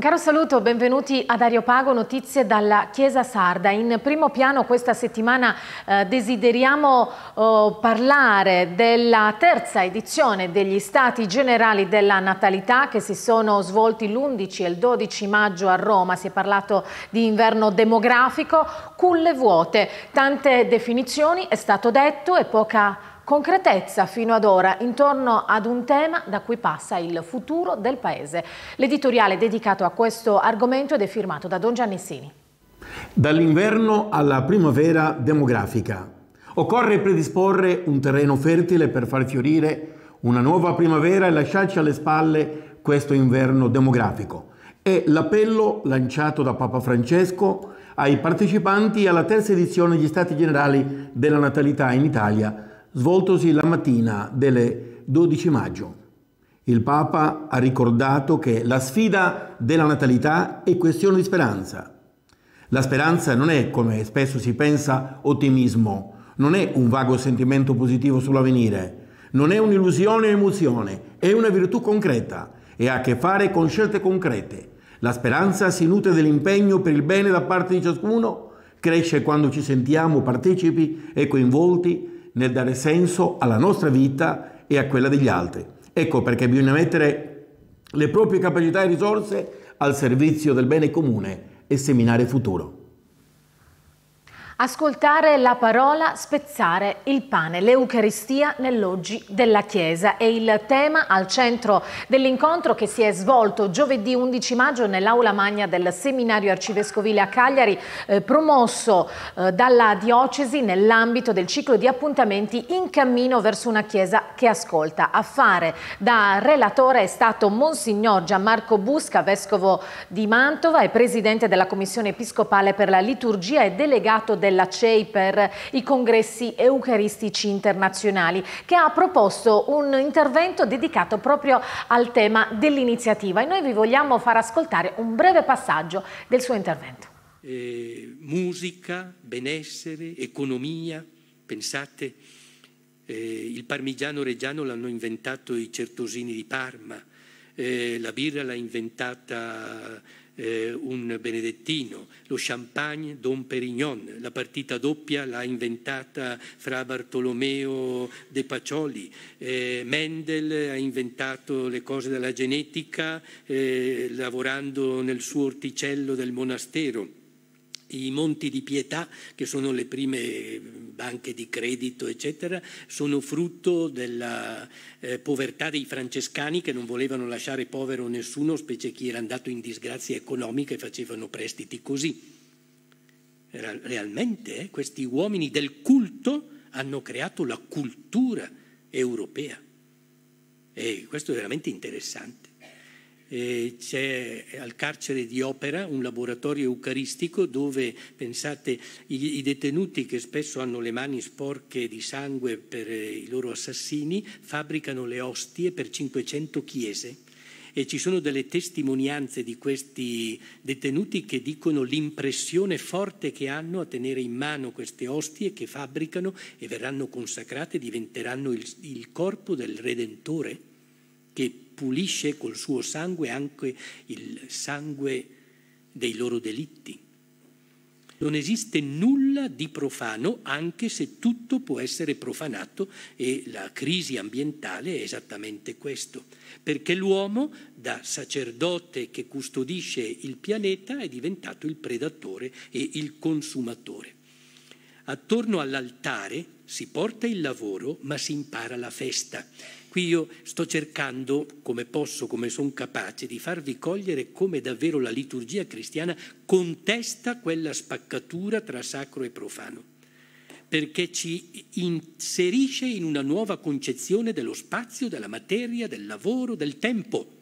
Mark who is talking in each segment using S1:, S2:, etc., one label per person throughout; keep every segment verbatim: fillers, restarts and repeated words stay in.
S1: Un caro saluto, benvenuti ad Areopago, notizie dalla Chiesa Sarda. In primo piano questa settimana eh, desideriamo eh, parlare della terza edizione degli Stati Generali della Natalità che si sono svolti l'undici e il dodici maggio a Roma. Si è parlato di inverno demografico, culle vuote, tante definizioni, è stato detto, e poca concretezza fino ad ora intorno ad un tema da cui passa il futuro del Paese. L'editoriale dedicato a questo argomento ed è firmato da Don Giannissini.
S2: Dall'inverno alla primavera demografica. Occorre predisporre un terreno fertile per far fiorire una nuova primavera e lasciarci alle spalle questo inverno demografico. È l'appello lanciato da Papa Francesco ai partecipanti alla terza edizione degli Stati Generali della Natalità in Italia, svoltosi la mattina del dodici maggio. Il Papa ha ricordato che la sfida della natalità è questione di speranza. La speranza non è, come spesso si pensa, ottimismo, non è un vago sentimento positivo sull'avvenire, non è un'illusione o emozione, è una virtù concreta e ha a che fare con scelte concrete. La speranza si nutre dell'impegno per il bene da parte di ciascuno, cresce quando ci sentiamo partecipi e coinvolti nel dare senso alla nostra vita e a quella degli altri. Ecco perché bisogna mettere le proprie capacità e risorse al servizio del bene comune e seminare futuro.
S1: Ascoltare la parola, spezzare il pane, l'Eucaristia nell'oggi della Chiesa è il tema al centro dell'incontro che si è svolto giovedì undici maggio nell'aula magna del seminario arcivescovile a Cagliari, eh, promosso eh, dalla diocesi nell'ambito del ciclo di appuntamenti In cammino verso una Chiesa che ascolta. A fare da relatore è stato Monsignor Gianmarco Busca, vescovo di Mantova e presidente della Commissione Episcopale per la Liturgia e delegato della C E I per i congressi eucaristici internazionali, che ha proposto un intervento dedicato proprio al tema dell'iniziativa, e noi vi vogliamo far ascoltare un breve passaggio del suo intervento.
S3: Eh, musica, benessere, economia, pensate, eh, il parmigiano reggiano l'hanno inventato i certosini di Parma, eh, la birra l'ha inventata Eh, un benedettino, lo champagne Dom Perignon, la partita doppia l'ha inventata Fra Bartolomeo de Pacioli, eh, Mendel ha inventato le cose della genetica eh, lavorando nel suo orticello del monastero. I Monti di Pietà, che sono le prime banche di credito, eccetera, sono frutto della eh, povertà dei francescani, che non volevano lasciare povero nessuno, specie chi era andato in disgrazia economica, e facevano prestiti così. Era, realmente eh, questi uomini del culto hanno creato la cultura europea. E questo è veramente interessante. C'è al carcere di Opera un laboratorio eucaristico dove, pensate, i, i detenuti che spesso hanno le mani sporche di sangue per i loro assassini fabbricano le ostie per cinquecento chiese, e ci sono delle testimonianze di questi detenuti che dicono l'impressione forte che hanno a tenere in mano queste ostie che fabbricano e verranno consacrate, diventeranno il, il corpo del Redentore, che pulisce col suo sangue anche il sangue dei loro delitti. Non esiste nulla di profano, anche se tutto può essere profanato, e la crisi ambientale è esattamente questo, perché l'uomo, da sacerdote che custodisce il pianeta, è diventato il predatore e il consumatore. Attorno all'altare si porta il lavoro, ma si impara la festa. Qui io sto cercando, come posso, come sono capace, di farvi cogliere come davvero la liturgia cristiana contesta quella spaccatura tra sacro e profano, perché ci inserisce in una nuova concezione dello spazio, della materia, del lavoro, del tempo.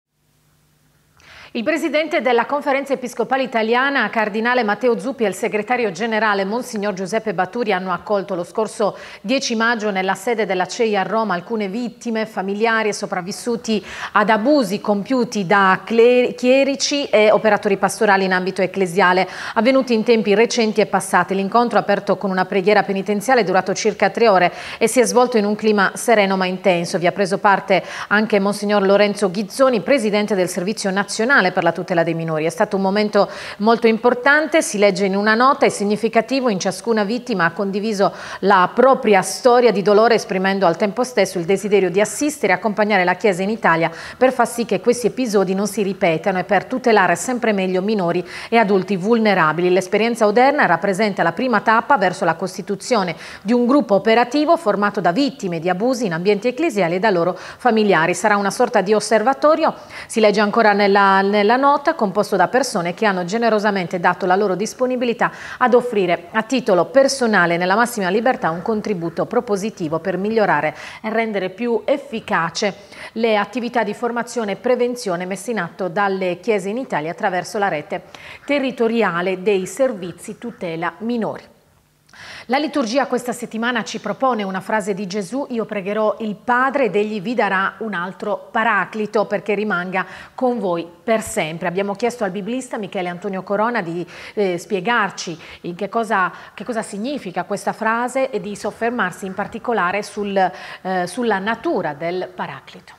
S1: Il presidente della Conferenza Episcopale Italiana, Cardinale Matteo Zuppi, e il segretario generale, Monsignor Giuseppe Baturi, hanno accolto lo scorso dieci maggio nella sede della C E I a Roma alcune vittime, familiari e sopravvissuti ad abusi compiuti da chierici e operatori pastorali in ambito ecclesiale, avvenuti in tempi recenti e passati. L'incontro, aperto con una preghiera penitenziale, è durato circa tre ore e si è svolto in un clima sereno ma intenso. Vi ha preso parte anche Monsignor Lorenzo Ghizzoni, presidente del Servizio Nazionale nazionale per la tutela dei minori. È stato un momento molto importante, si legge in una nota, è significativo, in ciascuna vittima ha condiviso la propria storia di dolore, esprimendo al tempo stesso il desiderio di assistere e accompagnare la Chiesa in Italia per far sì che questi episodi non si ripetano e per tutelare sempre meglio minori e adulti vulnerabili. L'esperienza odierna rappresenta la prima tappa verso la costituzione di un gruppo operativo formato da vittime di abusi in ambienti ecclesiali e da loro familiari. Sarà una sorta di osservatorio, si legge ancora nella, nella nota, composto da persone che hanno generosamente dato la loro disponibilità ad offrire a titolo personale nella massima libertà un contributo propositivo per migliorare e rendere più efficace le attività di formazione e prevenzione messe in atto dalle chiese in Italia attraverso la rete territoriale dei servizi tutela minori. La liturgia questa settimana ci propone una frase di Gesù: io pregherò il Padre ed egli vi darà un altro paraclito perché rimanga con voi per sempre. Abbiamo chiesto al biblista Michele Antonio Corona di eh, spiegarci in che cosa, che cosa significa questa frase e di soffermarsi in particolare sul, eh, sulla natura del paraclito.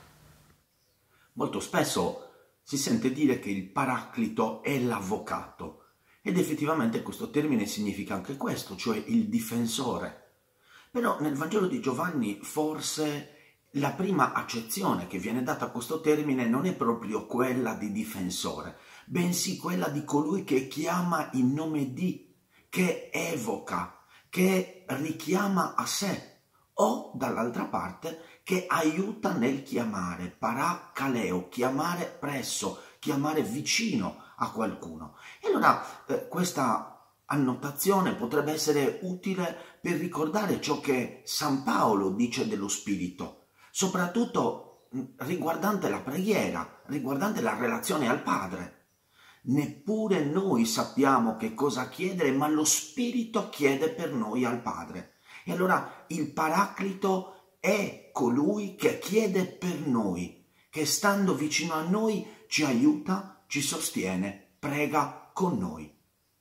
S4: Molto spesso si sente dire che il paraclito è l'avvocato. Ed effettivamente questo termine significa anche questo, cioè il difensore. Però nel Vangelo di Giovanni forse la prima accezione che viene data a questo termine non è proprio quella di difensore, bensì quella di colui che chiama in nome di, che evoca, che richiama a sé, o dall'altra parte che aiuta nel chiamare, parakaleo, chiamare presso, chiamare vicino a qualcuno. E allora eh, questa annotazione potrebbe essere utile per ricordare ciò che San Paolo dice dello Spirito, soprattutto riguardante la preghiera, riguardante la relazione al Padre. Neppure noi sappiamo che cosa chiedere, ma lo Spirito chiede per noi al Padre. E allora il Paraclito è colui che chiede per noi, che stando vicino a noi ci aiuta, ci sostiene, prega con noi.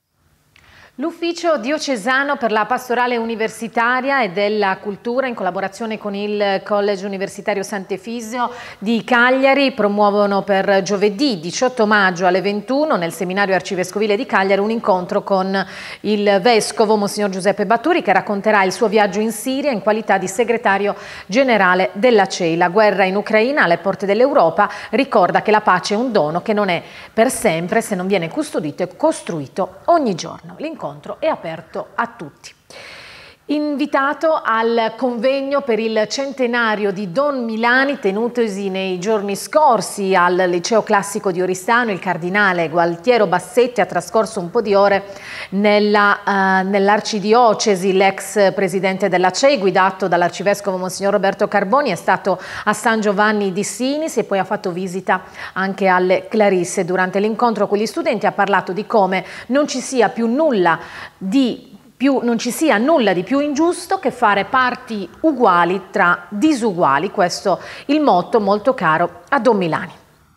S1: L'Ufficio diocesano per la pastorale universitaria e della cultura, in collaborazione con il College Universitario Sant'Efisio di Cagliari, promuovono per giovedì diciotto maggio alle ventuno nel seminario arcivescovile di Cagliari un incontro con il vescovo Monsignor Giuseppe Batturi, che racconterà il suo viaggio in Siria in qualità di segretario generale della C E I. La guerra in Ucraina alle porte dell'Europa ricorda che la pace è un dono che non è per sempre se non viene custodito e costruito ogni giorno. L'incontro è aperto a tutti. Invitato al convegno per il centenario di Don Milani tenutosi nei giorni scorsi al Liceo Classico di Oristano, il cardinale Gualtiero Bassetti ha trascorso un po' di ore nella, uh, nell'arcidiocesi. L'ex presidente della C E I, guidato dall'arcivescovo Monsignor Roberto Carboni, è stato a San Giovanni di Sinis e poi ha fatto visita anche alle Clarisse. Durante l'incontro con gli studenti ha parlato di come non ci sia più nulla di Più, non ci sia nulla di più ingiusto che fare parti uguali tra disuguali, questo il motto molto caro a Don Milani.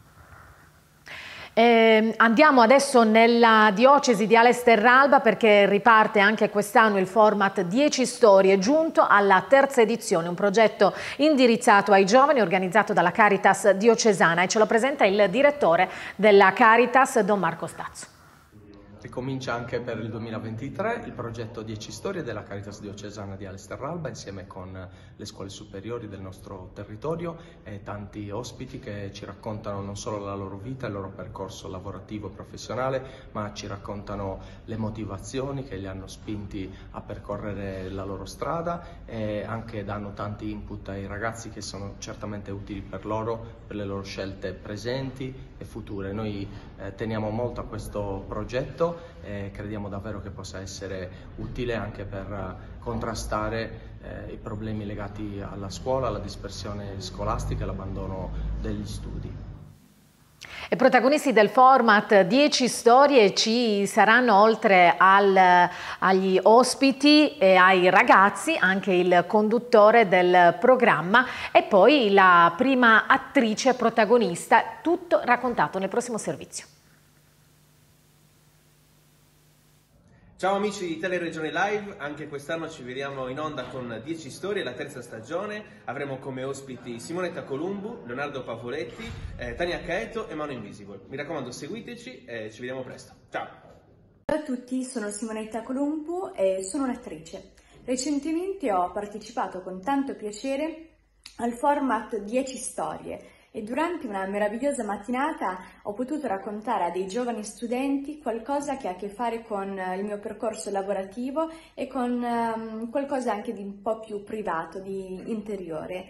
S1: Eh, andiamo adesso nella diocesi di Ales Terralba perché riparte anche quest'anno il format dieci storie, giunto alla terza edizione, un progetto indirizzato ai giovani organizzato dalla Caritas diocesana, e ce lo presenta il direttore della Caritas, Don Marco Stazzo.
S5: Ricomincia anche per il duemilaventitré il progetto dieci storie della Caritas diocesana di Ales Terralba, insieme con le scuole superiori del nostro territorio e tanti ospiti che ci raccontano non solo la loro vita, il loro percorso lavorativo e professionale, ma ci raccontano le motivazioni che li hanno spinti a percorrere la loro strada, e anche danno tanti input ai ragazzi che sono certamente utili per loro, per le loro scelte presenti e future. Noi eh, teniamo molto a questo progetto e crediamo davvero che possa essere utile anche per contrastare eh, i problemi legati alla scuola, alla dispersione scolastica e all'abbandono degli studi.
S1: E protagonisti del format dieci storie ci saranno, oltre al, agli ospiti e ai ragazzi, anche il conduttore del programma e poi la prima attrice protagonista, tutto raccontato nel prossimo servizio.
S6: Ciao amici di Teleregione Live, anche quest'anno ci vediamo in onda con dieci storie, la terza stagione. Avremo come ospiti Simonetta Columbu, Leonardo Pavoletti, eh, Tania Caeto e Mano Invisible. Mi raccomando, seguiteci e ci vediamo presto. Ciao!
S7: Ciao a tutti, sono Simonetta Columbu e sono un'attrice. Recentemente ho partecipato con tanto piacere al format dieci storie e durante una meravigliosa mattinata ho potuto raccontare a dei giovani studenti qualcosa che ha a che fare con il mio percorso lavorativo e con um, qualcosa anche di un po' più privato, di interiore.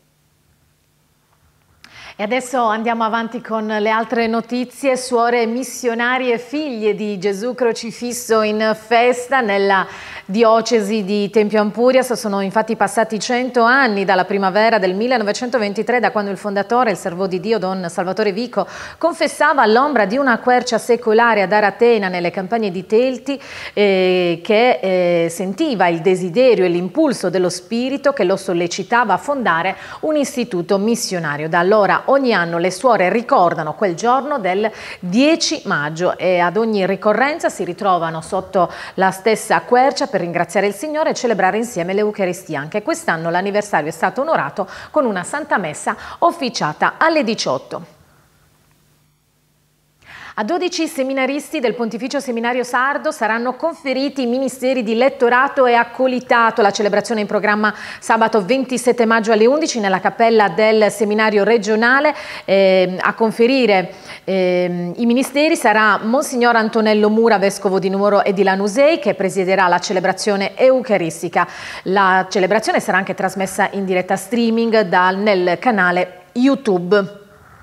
S1: E adesso andiamo avanti con le altre notizie. Suore missionarie figlie di Gesù crocifisso in festa nella diocesi di Tempio Ampurias. Sono infatti passati cento anni dalla primavera del millenovecentoventitré, da quando il fondatore, il servo di Dio Don Salvatore Vico, confessava all'ombra di una quercia secolare ad Aratena nelle campagne di Telti eh, che eh, sentiva il desiderio e l'impulso dello spirito che lo sollecitava a fondare un istituto missionario. Da allora ogni anno le suore ricordano quel giorno del dieci maggio e ad ogni ricorrenza si ritrovano sotto la stessa quercia per ringraziare il Signore e celebrare insieme l'Eucaristia. Anche quest'anno l'anniversario è stato onorato con una Santa Messa officiata alle diciotto. A dodici seminaristi del Pontificio Seminario Sardo saranno conferiti i ministeri di lettorato e accolitato. La celebrazione è in programma sabato ventisette maggio alle undici nella cappella del Seminario regionale. Eh, a conferire eh, i ministeri sarà Monsignor Antonello Mura, vescovo di Nuoro e di Lanusei, che presiederà la celebrazione eucaristica. La celebrazione sarà anche trasmessa in diretta streaming dal, nel canale YouTube.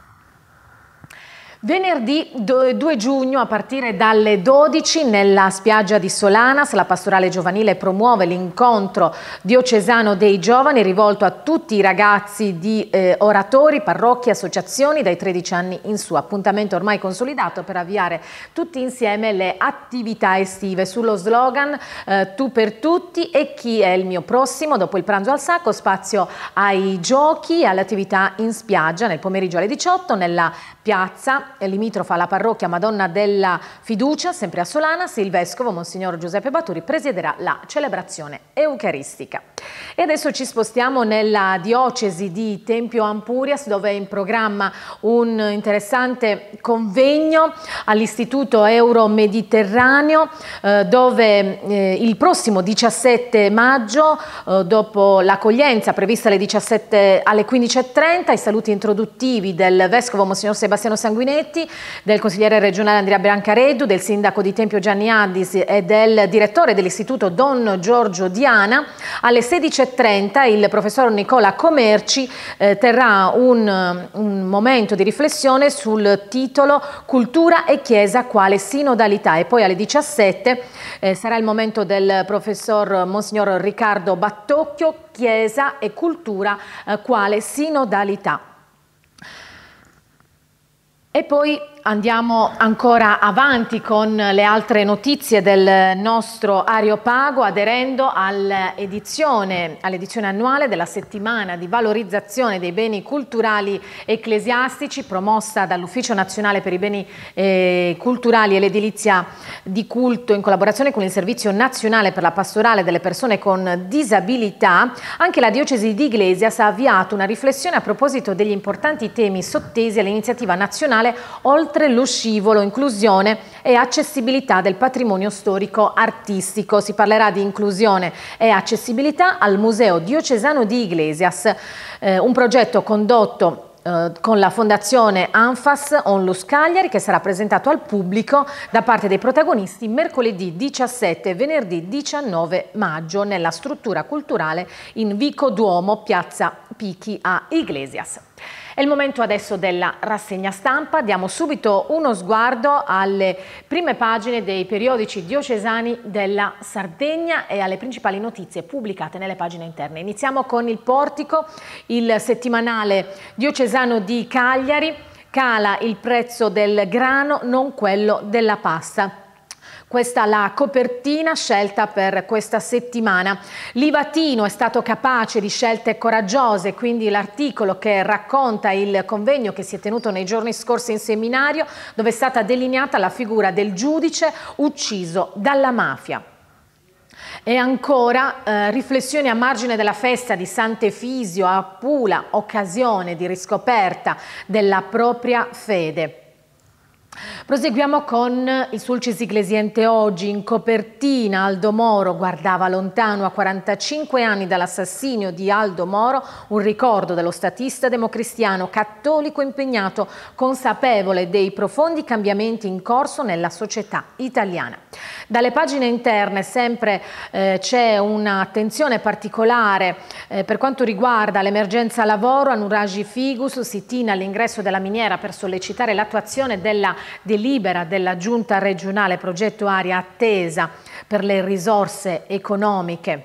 S1: Venerdì due giugno a partire dalle dodici nella spiaggia di Solanas la pastorale giovanile promuove l'incontro diocesano dei giovani rivolto a tutti i ragazzi di eh, oratori, parrocchie, associazioni dai tredici anni in su. Appuntamento ormai consolidato per avviare tutti insieme le attività estive sullo slogan eh, tu per tutti e chi è il mio prossimo. Dopo il pranzo al sacco spazio ai giochi e alle attività in spiaggia nel pomeriggio alle diciotto nella piazza limitrofa alla parrocchia Madonna della Fiducia, sempre a Solanas. Il vescovo Monsignor Giuseppe Baturi presiederà la celebrazione eucaristica. E adesso ci spostiamo nella diocesi di Tempio Ampurias, dove è in programma un interessante convegno all'Istituto Euro-Mediterraneo, eh, dove eh, il prossimo diciassette maggio, eh, dopo l'accoglienza prevista alle diciassette alle quindici e trenta, i saluti introduttivi del vescovo Monsignor Sebastiano Sanguinetti, del consigliere regionale Andrea Biancareddu, del sindaco di Tempio Gianni Addis e del direttore dell'istituto Don Giorgio Diana, alle sedici e trenta il professor Nicola Comerci eh, terrà un, un momento di riflessione sul titolo Cultura e Chiesa quale sinodalità, e poi alle diciassette eh, sarà il momento del professor Monsignor Riccardo Battocchio, Chiesa e Cultura eh, quale sinodalità. E poi andiamo ancora avanti con le altre notizie del nostro Areopago, aderendo all'edizione, all'edizione annuale della settimana di valorizzazione dei beni culturali ecclesiastici promossa dall'Ufficio Nazionale per i Beni eh, Culturali e l'Edilizia di Culto in collaborazione con il Servizio Nazionale per la Pastorale delle Persone con Disabilità. Anche la Diocesi di Iglesias ha avviato una riflessione a proposito degli importanti temi sottesi all'iniziativa nazionale oltre lo scivolo, inclusione e accessibilità del patrimonio storico artistico. Si parlerà di inclusione e accessibilità al Museo Diocesano di Iglesias, eh, un progetto condotto Uh, con la fondazione Anfas Onlus Cagliari, che sarà presentato al pubblico da parte dei protagonisti mercoledì diciassette e venerdì diciannove maggio nella struttura culturale in Vico Duomo, piazza Pichi a Iglesias. È il momento adesso della rassegna stampa. Diamo subito uno sguardo alle prime pagine dei periodici diocesani della Sardegna e alle principali notizie pubblicate nelle pagine interne. Iniziamo con il Portico, il settimanale diocesano di Cagliari. Cala il prezzo del grano, non quello della pasta. Questa è la copertina scelta per questa settimana. Livatino è stato capace di scelte coraggiose, quindi l'articolo che racconta il convegno che si è tenuto nei giorni scorsi in seminario, dove è stata delineata la figura del giudice ucciso dalla mafia. E ancora eh, riflessioni a margine della festa di Sant'Efisio a Pula, occasione di riscoperta della propria fede. Proseguiamo con il Sulcis Ecclesiente oggi. In copertina Aldo Moro guardava lontano. A quarantacinque anni dall'assassinio di Aldo Moro, un ricordo dello statista democristiano cattolico impegnato, consapevole dei profondi cambiamenti in corso nella società italiana. Dalle pagine interne sempre eh, c'è un'attenzione particolare eh, per quanto riguarda l'emergenza lavoro. A Nuragi Figus, sit-in all'ingresso della miniera per sollecitare l'attuazione della delibera della Giunta regionale progetto area attesa per le risorse economiche.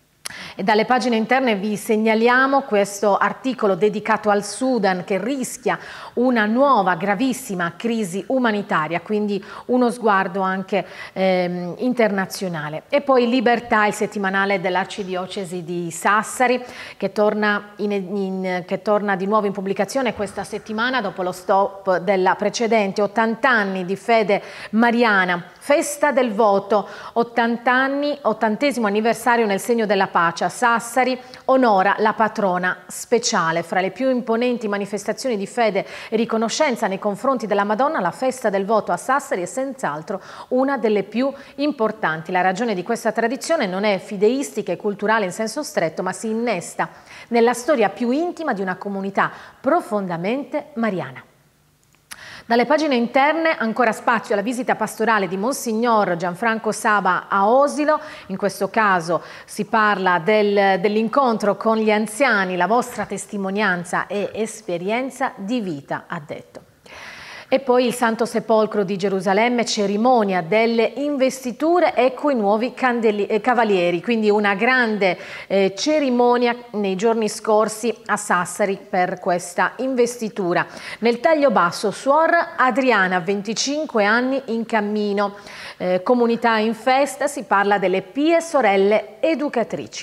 S1: E dalle pagine interne vi segnaliamo questo articolo dedicato al Sudan che rischia una nuova gravissima crisi umanitaria, quindi uno sguardo anche ehm, internazionale. E poi Libertà, il settimanale dell'Arcidiocesi di Sassari, che torna, in, in, che torna di nuovo in pubblicazione questa settimana dopo lo stop della precedente. ottanta anni di fede mariana, festa del voto, ottanta anni, ottantesimo anniversario nel segno della pace. A Sassari onora la patrona speciale. Fra le più imponenti manifestazioni di fede e riconoscenza nei confronti della Madonna, la festa del voto a Sassari è senz'altro una delle più importanti. La ragione di questa tradizione non è fideistica e culturale in senso stretto, ma si innesta nella storia più intima di una comunità profondamente mariana. Dalle pagine interne ancora spazio alla visita pastorale di Monsignor Gianfranco Saba a Osilo. In questo caso si parla del, dell'incontro con gli anziani, la vostra testimonianza e esperienza di vita, ha detto. E poi il Santo Sepolcro di Gerusalemme, cerimonia delle investiture, ecco i nuovi candeli, eh, cavalieri, quindi una grande eh, cerimonia nei giorni scorsi a Sassari per questa investitura. Nel taglio basso, Suor Adriana, venticinque anni in cammino, eh, comunità in festa, si parla delle pie sorelle educatrici.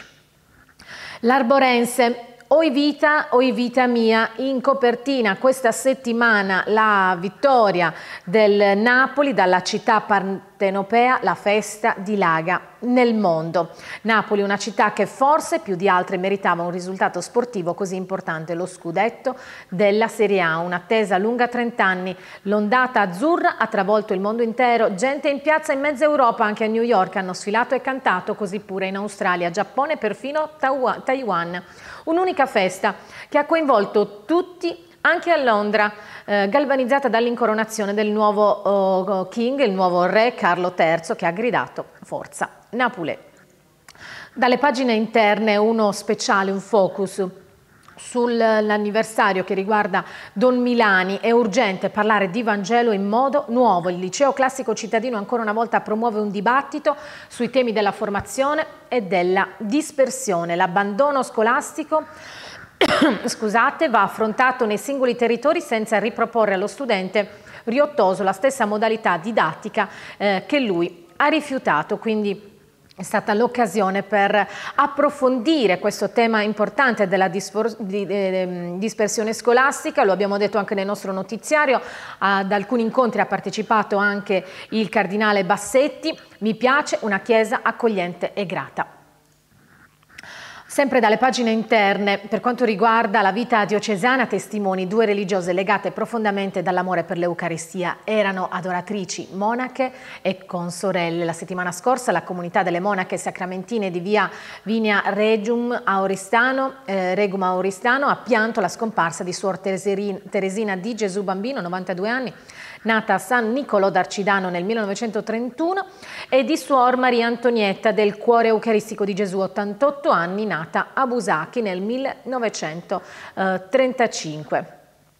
S1: L'Arborense, Oi vita, oi vita mia, in copertina questa settimana la vittoria del Napoli dalla città partenopea, la festa dilaga nel mondo. Napoli, una città che forse più di altre meritava un risultato sportivo così importante, lo scudetto della Serie A, un'attesa lunga trent'anni, l'ondata azzurra ha travolto il mondo intero, gente in piazza in mezza Europa, anche a New York hanno sfilato e cantato, così pure in Australia, Giappone e perfino Taiwan. Un'unica festa che ha coinvolto tutti, anche a Londra, eh, galvanizzata dall'incoronazione del nuovo oh, King, il nuovo re Carlo terzo, che ha gridato forza Napoli. Dalle pagine interne uno speciale, un focus sull'anniversario che riguarda Don Milani. È urgente parlare di Vangelo in modo nuovo. Il Liceo Classico Cittadino ancora una volta promuove un dibattito sui temi della formazione e della dispersione. L'abbandono scolastico scusate, va affrontato nei singoli territori senza riproporre allo studente riottoso la stessa modalità didattica eh, che lui ha rifiutato. Quindi è stata l'occasione per approfondire questo tema importante della dispersione scolastica, lo abbiamo detto anche nel nostro notiziario, ad alcuni incontri ha partecipato anche il cardinale Bassetti. Mi piace una chiesa accogliente e grata. Sempre dalle pagine interne, per quanto riguarda la vita diocesana, testimoni due religiose legate profondamente dall'amore per l'Eucaristia. Erano adoratrici, monache e consorelle. La settimana scorsa la comunità delle monache sacramentine di via Vinia Regum a Oristano, eh, Regum a Oristano ha pianto la scomparsa di Suor Teresina di Gesù Bambino, novantadue anni, nata a San Nicolò d'Arcidano nel millenovecentotrentuno, e di Suor Maria Antonietta del Cuore Eucaristico di Gesù, ottantotto anni, nata a Busacchi nel millenovecentotrentacinque.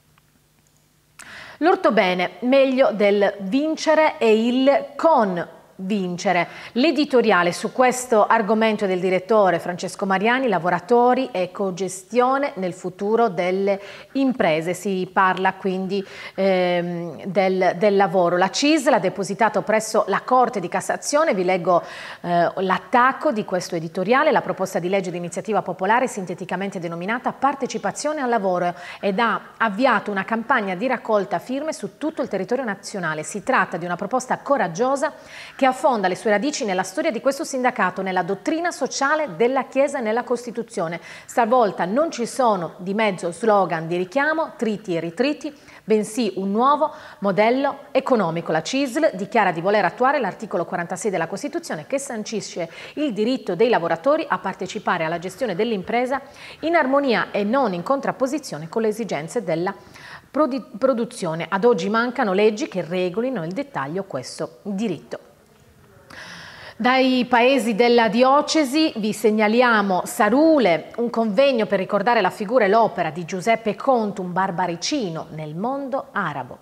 S1: L'ortobene, meglio del vincere e il con vincere. L'editoriale su questo argomento è del direttore Francesco Mariani, lavoratori e cogestione nel futuro delle imprese. Si parla quindi ehm, del, del lavoro. La C I S L ha depositato presso la Corte di Cassazione, vi leggo eh, l'attacco di questo editoriale, la proposta di legge di iniziativa popolare sinteticamente denominata Partecipazione al lavoro, ed ha avviato una campagna di raccolta firme su tutto il territorio nazionale. Si tratta di una proposta coraggiosa che affonda le sue radici nella storia di questo sindacato, nella dottrina sociale della Chiesa e nella Costituzione. Stavolta non ci sono di mezzo slogan di richiamo, triti e ritriti, bensì un nuovo modello economico. La C I S L dichiara di voler attuare l'articolo quarantasei della Costituzione, che sancisce il diritto dei lavoratori a partecipare alla gestione dell'impresa in armonia e non in contrapposizione con le esigenze della produzione. Ad oggi mancano leggi che regolino nel dettaglio questo diritto. Dai paesi della diocesi vi segnaliamo Sarule, un convegno per ricordare la figura e l'opera di Giuseppe Conte, un barbaricino nel mondo arabo.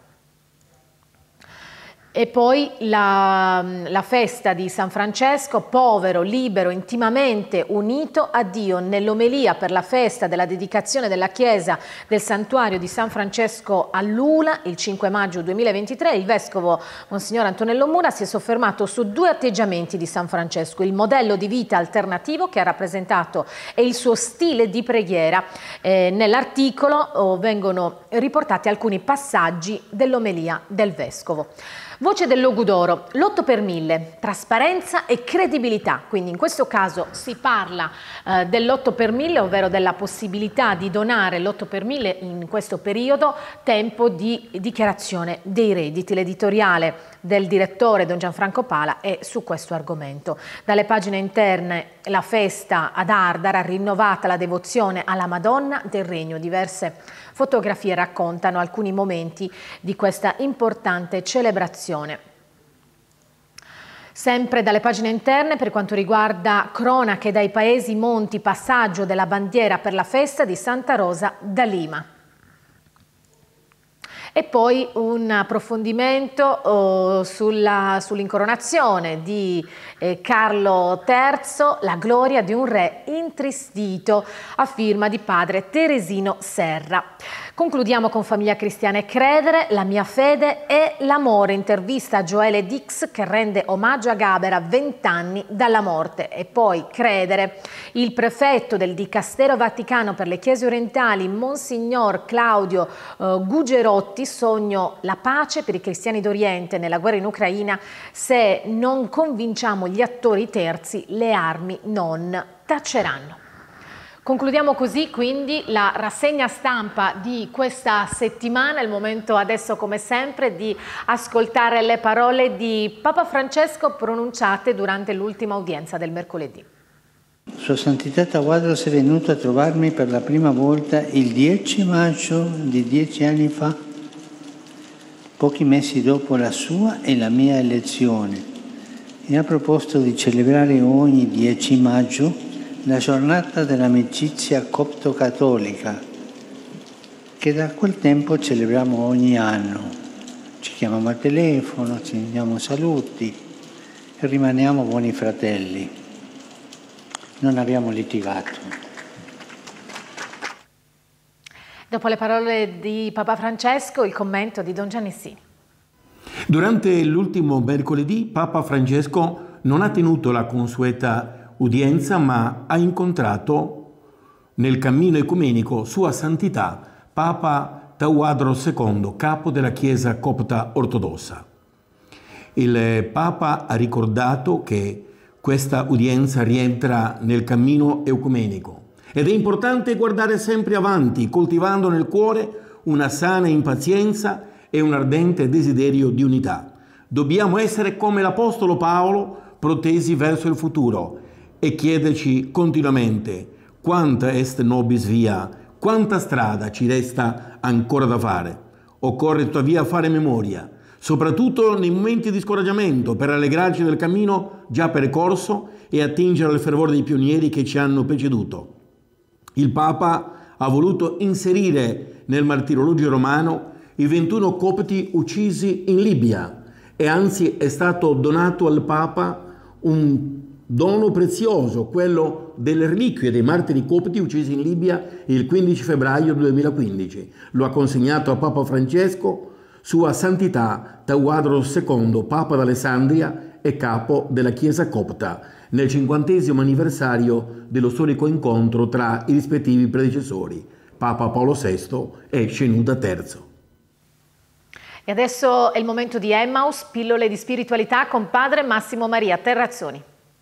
S1: E poi la, la festa di San Francesco, povero, libero, intimamente unito a Dio. Nell'omelia per la festa della dedicazione della chiesa del santuario di San Francesco a Lula, il cinque maggio duemilaventitré, il vescovo Monsignor Antonello Mura si è soffermato su due atteggiamenti di San Francesco: il modello di vita alternativo che ha rappresentato e il suo stile di preghiera. Eh, nell'articolo oh, vengono riportati alcuni passaggi dell'omelia del vescovo. Voce del Logudoro, l'otto per mille, trasparenza e credibilità. Quindi in questo caso si parla eh, dell'otto per mille, ovvero della possibilità di donare l'otto per mille in questo periodo, tempo di dichiarazione dei redditi. L'editoriale del direttore Don Gianfranco Pala è su questo argomento. Dalle pagine interne la festa ad Ardara, rinnovata la devozione alla Madonna del Regno. Diverse fotografie raccontano alcuni momenti di questa importante celebrazione. Sempre dalle pagine interne, per quanto riguarda cronache dai paesi monti, passaggio della bandiera per la festa di Santa Rosa da Lima. E poi un approfondimento oh, sulla, sull'incoronazione di eh, Carlo terzo, la gloria di un re intristito, a firma di padre Teresino Serra. Concludiamo con Famiglia Cristiana e Credere, la mia fede e l'amore, intervista a Joele Dix che rende omaggio a Gaber a vent'anni dalla morte. E poi Credere, il prefetto del Dicastero Vaticano per le Chiese Orientali, Monsignor Claudio eh, Gugerotti, sogno la pace per i cristiani d'Oriente nella guerra in Ucraina, se non convinciamo gli attori terzi le armi non taceranno. Concludiamo così quindi la rassegna stampa di questa settimana. È il momento adesso, come sempre, di ascoltare le parole di Papa Francesco pronunciate durante l'ultima udienza del mercoledì.
S8: Sua Santità Tawadros è venuto a trovarmi per la prima volta il dieci maggio di dieci anni fa, pochi mesi dopo la sua e la mia elezione, e ha proposto di celebrare ogni dieci maggio la giornata dell'amicizia copto-cattolica, che da quel tempo celebriamo ogni anno. Ci chiamiamo al telefono, ci diamo saluti e rimaniamo buoni fratelli. Non abbiamo litigato.
S1: Dopo le parole di Papa Francesco, il commento di Don Gianni Sì.
S2: Durante l'ultimo mercoledì, Papa Francesco non ha tenuto la consueta udienza, ma ha incontrato nel cammino ecumenico Sua Santità Papa Tawadros secondo, capo della Chiesa copta ortodossa. Il Papa ha ricordato che questa udienza rientra nel cammino ecumenico ed è importante guardare sempre avanti, coltivando nel cuore una sana impazienza e un ardente desiderio di unità. Dobbiamo essere come l'Apostolo Paolo, protesi verso il futuro, e chiederci continuamente quanta est nobis via, quanta strada ci resta ancora da fare. Occorre tuttavia fare memoria, soprattutto nei momenti di scoraggiamento, per allegrarci del cammino già percorso e attingere al fervore dei pionieri che ci hanno preceduto. Il Papa ha voluto inserire nel martirologio romano i ventuno copti uccisi in Libia e anzi è stato donato al Papa un dono prezioso, quello delle reliquie dei martiri copti uccisi in Libia il quindici febbraio duemilaquindici. Lo ha consegnato a Papa Francesco, Sua Santità Tawadros secondo, Papa d'Alessandria e capo della Chiesa copta, nel cinquantesimo anniversario dello storico incontro tra i rispettivi predecessori, Papa Paolo sesto e Shenouda terzo.
S1: E adesso è il momento di Emmaus, pillole di spiritualità con padre Massimo Maria Terrazzoni.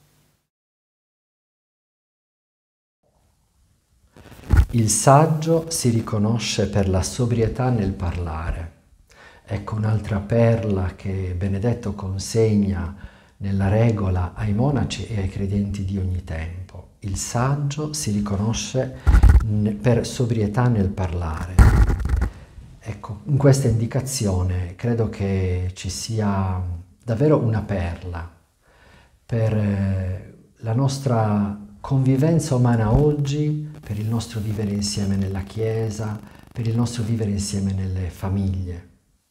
S9: Il saggio si riconosce per la sobrietà nel parlare. Ecco un'altra perla che Benedetto consegna nella regola ai monaci e ai credenti di ogni tempo. Il saggio si riconosce per sobrietà nel parlare. Ecco, in questa indicazione credo che ci sia davvero una perla per la nostra convivenza umana oggi, per il nostro vivere insieme nella Chiesa, per il nostro vivere insieme nelle famiglie.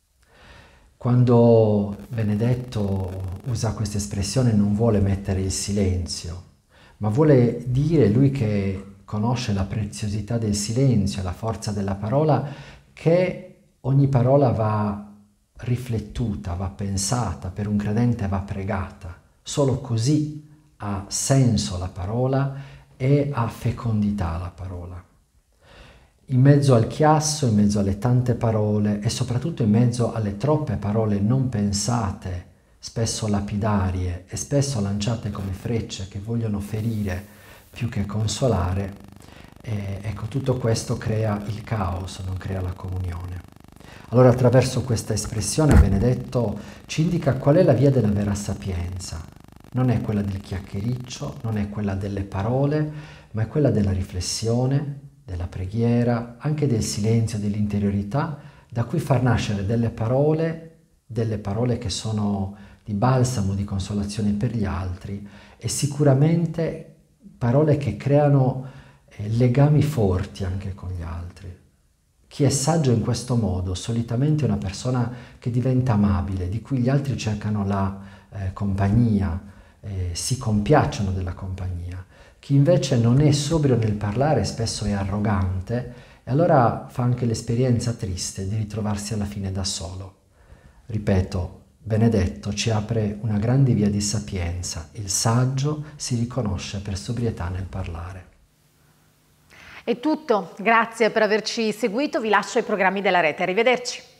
S9: Quando Benedetto usa questa espressione non vuole mettere il silenzio, ma vuole dire, lui che conosce la preziosità del silenzio, la forza della parola, che ogni parola va riflettuta, va pensata, per un credente va pregata. Solo così ha senso la parola e ha fecondità la parola. In mezzo al chiasso, in mezzo alle tante parole e soprattutto in mezzo alle troppe parole non pensate, spesso lapidarie e spesso lanciate come frecce che vogliono ferire più che consolare, e, ecco, tutto questo crea il caos, non crea la comunione. Allora attraverso questa espressione Benedetto ci indica qual è la via della vera sapienza. Non è quella del chiacchiericcio, non è quella delle parole, ma è quella della riflessione, della preghiera, anche del silenzio, dell'interiorità, da cui far nascere delle parole, delle parole che sono di balsamo, di consolazione per gli altri, e sicuramente parole che creano eh, legami forti anche con gli altri. Chi è saggio in questo modo solitamente è una persona che diventa amabile, di cui gli altri cercano la eh, compagnia, eh, si compiacciono della compagnia. Chi invece non è sobrio nel parlare spesso è arrogante e allora fa anche l'esperienza triste di ritrovarsi alla fine da solo. Ripeto, Benedetto ci apre una grande via di sapienza. Il saggio si riconosce per sobrietà nel parlare.
S1: È tutto, grazie per averci seguito, vi lascio ai programmi della rete, arrivederci.